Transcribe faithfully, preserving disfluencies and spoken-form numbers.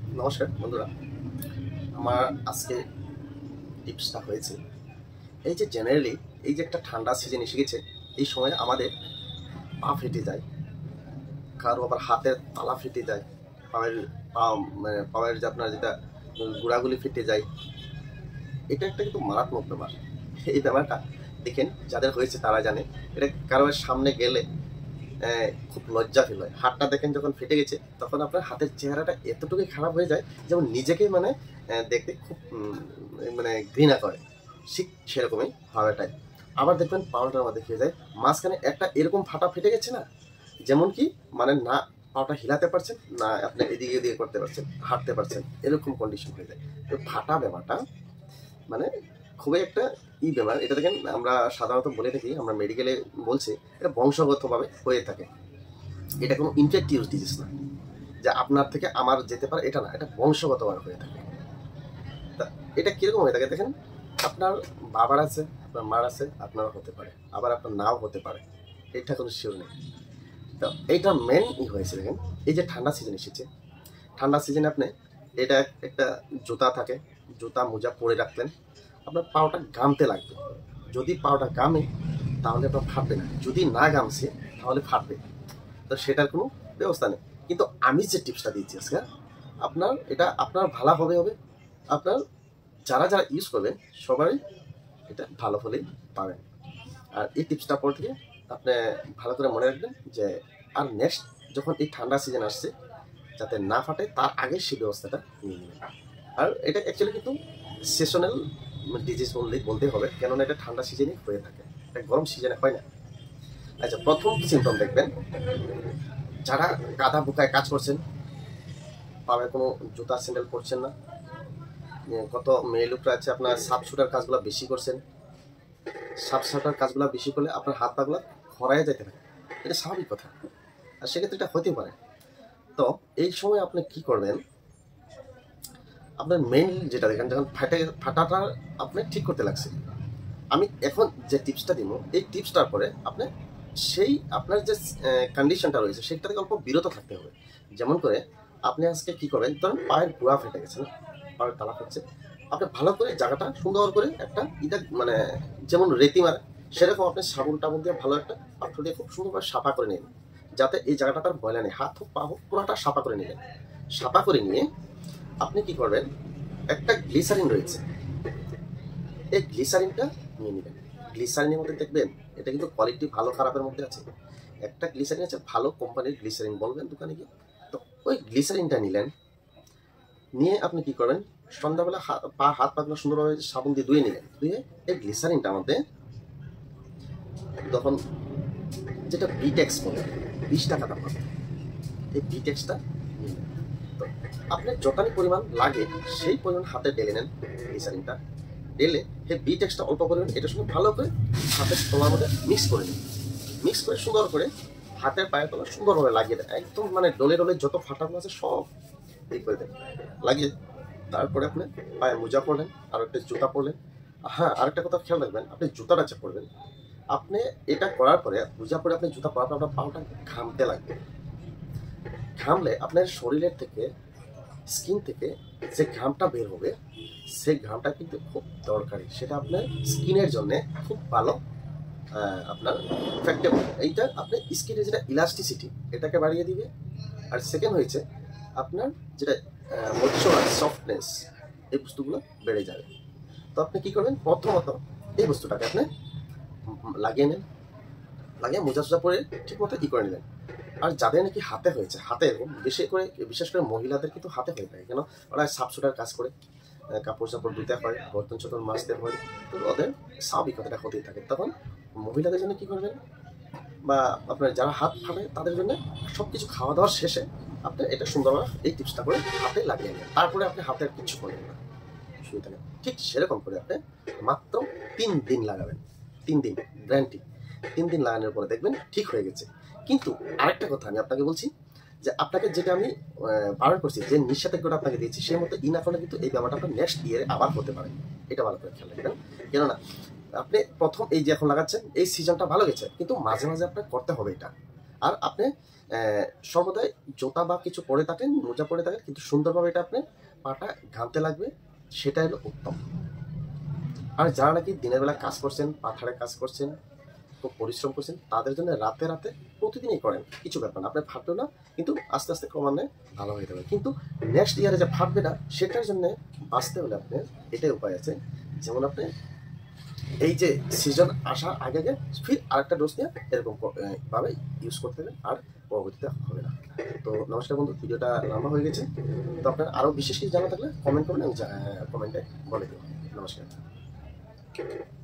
নমস্কার বন্ধুরা, আমার আজকে টিপসটা হয়েছে এই যে জেনারেলি এই যে একটা ঠান্ডা সিজন এসে গেছে, এই সময় আমাদের পা ফেটে যায়, কারো আবার হাতের তালা ফেটে যায়, পায়ের পা মানে পায়ের যে আপনার যেটা গোড়াগুলি ফেটে যায়। এটা একটা কিন্তু মারাত্মক ব্যাপার। এই ব্যাপারটা দেখেন যাদের হয়েছে তারা জানে। এটা কারোর সামনে গেলে খুব লজ্জা ফিল হয়। হাতটা দেখেন যখন ফেটে গেছে তখন আপনার হাতের চেহারাটা এতটুকুই খারাপ হয়ে যায় যেমন নিজেকেই মানে দেখতে খুব মানে ঘৃণা করে, ঠিক সেরকমই হাওয়াটাই। আবার দেখবেন পাউটার মধ্যে খেয়ে যায়, মাঝখানে একটা এরকম ফাটা ফেটে গেছে না, যেমন কি মানে না পাউটা হিলাতে পারছেন না আপনি এদিকে এদিকে করতে পারছেন, হাঁটতে পারছেন, এরকম কন্ডিশন হয়ে যায়। তো ফাটা ব্যাপারটা মানে খুবই একটা ই ব্যাপার। এটা দেখেন আমরা সাধারণত বলে থাকি, আমরা মেডিকেলে বলছে এটা বংশগতভাবে হয়ে থাকে। এটা কোনো ইনফেকটিভ ডিজিজ না যে আপনার থেকে আমার যেতে পারে, এটা না, এটা বংশগতভাবে হয়ে থাকে। তা এটা কিরকম হয়ে থাকে দেখেন, আপনার বাবার আছে, আপনার মার আছে, আপনারও হতে পারে, আবার আপনার নাও হতে পারে, এটা কোনো শিওর নেই। তো এইটা মেন ই হয়েছে দেখেন, এই যে ঠান্ডা সিজন এসেছে, ঠান্ডা সিজনে আপনি এটা একটা জুতা থাকে, জুতা মোজা পরে রাখলেন, আপনার পাওটা গামতে লাগবে। যদি পাওটা গামে তাহলে আপনার ফাটবে না, যদি না গামছে তাহলে ফাটবে। তো সেটার কোনো ব্যবস্থা নেই। কিন্তু আমি যে টিপসটা দিচ্ছি আজকে, আপনার এটা আপনার ভালো হবে হবে আপনার যারা যারা ইউজ করবেন সবাই এটা ভালো ফলেই পাবেন। আর এই টিপসটা পর থেকে আপনি ভালো করে মনে রাখবেন যে আর নেক্সট যখন এই ঠান্ডা সিজন আসছে যাতে না ফাটে তার আগে সেই ব্যবস্থাটা নিয়ে নেবেন। আর এটা অ্যাকচুয়ালি কিন্তু সিজনাল ডিজিজ বললেই বলতে হবে, কেননা এটা ঠান্ডা সিজনে হয়ে থাকে, এটা গরম সিজনে হয় না। আচ্ছা, প্রথম সিমটম দেখবেন, যারা কাদা বোকায় কাজ করছেন, পায়ে কোনো জুতা স্যান্ডেল পরছেন না, কত মেয়ে লোকরা আছে আপনার সাপ শুটার কাজগুলো বেশি করছেন, সাপ শুটার কাজগুলো বেশি করলে আপনার হাত পাগুলো খরায় যেতে থাকে, এটা স্বাভাবিক কথা। আর সেক্ষেত্রে এটা হতে পারে। তো এই সময় আপনি কি করবেন, আপনার মেইন যেটা দেখেন যখন ফাটে ফাটাটা আপনি ঠিক করতে লাগছে, আমি এখন যে টিপসটা দিব এই টিপসটার পরে আপনি সেই আপনার যে কন্ডিশনটা রয়েছে সেটা থেকে অল্প বিরত থাকতে হবে। যেমন করে আপনি আজকে কি করবেন, ধরুন পায়ের গোড়া ফেটে গেছে না, পায়ের তালা ফেটছে, আপনি ভালো করে জায়গাটা সুন্দর করে একটা এটা মানে যেমন রেতি মারে সেরকম আপনি সাবুন টাবুন দিয়ে ভালো একটা পাথর দিয়ে খুব সুন্দরভাবে সাফা করে নেবেন, যাতে এই জায়গাটা তার ময়লা নেই, হাত হোক পা হোক পুরোটা সাফা করে নেবেন। সাফা করে নিয়ে আপনি কি করবেন, একটা গ্লিসারিন রয়েছে, এই গ্লিসারিনটা নিয়ে নেবেন। গ্লিসারিনের মধ্যে দেখবেন এটা কিন্তু কোয়ালিটি ভালো খারাপের মধ্যে আছে। একটা গ্লিসারিন আছে ভালো কোম্পানির গ্লিসারিন, বলবেন দোকানে গিয়ে, তো ওই গ্লিসারিনটা নিলেন, নিয়ে আপনি কি করবেন, সন্ধ্যাবেলা পা হাত পাগুলো সুন্দরভাবে সাবুন দিয়ে ধুয়ে নিলেন, ধুয়ে এই গ্লিসারিনটা মধ্যে তখন যেটা বিটেক্স বলে বিশ টাকা দাম হবে, এই বিটেক্সটা নিলেন। তো আপনার যতখানি পরিমাণ লাগে সেই পরিমাণ হাতে ঢেলে নেন গ্লিসারিনটা, ঢেলে এই বিটেক্সটা অল্প পরিমাণ এটার সঙ্গে ভালো করে হাতের তলার মধ্যে মিক্স করে নিন। মিক্স করে সুন্দর করে হাতের পায়ের তলা সুন্দরভাবে লাগিয়ে দেন, একদম মানে ডলে ডলে যত ফাটাগুলো আছে সব ঠিক করে দেন, লাগিয়ে তারপরে আপনি পায়ে মোজা পরলেন, আর একটা জুতা পরলেন। হ্যাঁ, আরেকটা কথা খেয়াল রাখবেন, আপনি জুতাটা যে পরবেন, আপনি এটা করার পরে মোজা পরে আপনি জুতা পরার পর আপনার পাটা ঘামতে লাগবে। ঘামলে আপনার শরীরের থেকে স্কিন থেকে যে ঘামটা বের হবে সেই ঘামটা কিন্তু খুব দরকারি, সেটা আপনার স্কিনের জন্য খুব ভালো, আপনার ইফেক্টেবল। এইটা আপনার স্কিনের যেটা ইলাস্টিসিটি এটাকে বাড়িয়ে দিবে। আর সেকেন্ড হয়েছে আপনার যেটা ময়েশ্চার সফটনেস, এই বস্তুগুলো বেড়ে যাবে। তো আপনি কি করবেন, প্রথমত এই বস্তুটাকে আপনি লাগিয়ে নেন, লাগিয়ে মোজা সোজা পরে ঠিক মতো ই করে নেবেন। আর যাদের নাকি হাতে হয়েছে, হাতে বেশি করে বিশেষ করে মহিলাদের কিন্তু হাতে হয়ে থাকে, কেন ওরা সাফ সুটার কাজ করে, কাপড় চাপড় ধুতে হয়, বর্তন চর্তন মাজতে হয়, তো ওদের স্বাভাবিক কথাটা হতেই থাকে। তখন মহিলাদের জন্য কি করবেন, বা আপনার যারা হাত ফাটে তাদের জন্য সব কিছু খাওয়া দাওয়ার শেষে আপনি এটা সুন্দরভাবে এই টিপসটা করে হাতে লাগিয়ে নেন, তারপরে আপনি হাতে আর কিছু করবেন না, সুবিধা নেই। ঠিক সেরকম করে আপনি মাত্র তিন দিন লাগাবেন, তিন দিন গ্যারান্টি। তিন দিন লাগানোর পরে দেখবেন ঠিক হয়ে গেছে। কিন্তু আরেকটা কথা আমি আপনাকে বলছি, যে আপনাকে যেটা আমি বারণ করছি, যে নিষেধাজ্ঞাটা আপনাকে দিয়েছি সেই মতো ই না করলে কিন্তু এই ব্যাপারটা আপনার নেক্সট ইয়ারে আবার হতে পারে, এটা ভালো করে খেয়াল রাখবেন। কেননা আপনি প্রথম এই যে এখন লাগাচ্ছেন এই সিজনটা ভালো গেছে, কিন্তু মাঝে মাঝে আপনার করতে হবে এটা। আর আপনি সর্বদাই জুতা বা কিছু পরে থাকেন, মোজা পরে থাকেন, কিন্তু সুন্দরভাবে এটা আপনি পাটা ঘামতে লাগবে, সেটা হলো উত্তম। আর যারা নাকি দিনের বেলা কাজ করছেন, পাথারে কাজ করছেন, খুব পরিশ্রম করছেন, তাদের জন্য রাতে রাতে প্রতিদিনই করেন, কিছু ব্যাপার না, আপনার ফাটবে না, কিন্তু আস্তে আস্তে ক্রমান্বয়ে ভালো হয়ে যাবে। কিন্তু নেক্সট ইয়ারে যে ফাটবে না, সেটার জন্য বাঁচতে হলে আপনার এটাই উপায় আছে। যেমন আপনি এই যে সিজন আসার আগে আগে ফির আরেকটা ডোজ নিয়ে এরকম ভাবে ইউজ করতে হবে, আর পরবর্তীতে হবে না। তো নমস্কার বন্ধু, ভিডিওটা লম্বা হয়ে গেছে। তো আপনার আরও বিশেষ কিছু জানা থাকলে কমেন্ট করবেন, আমি কমেন্টে বলে দেবো। নমস্কার।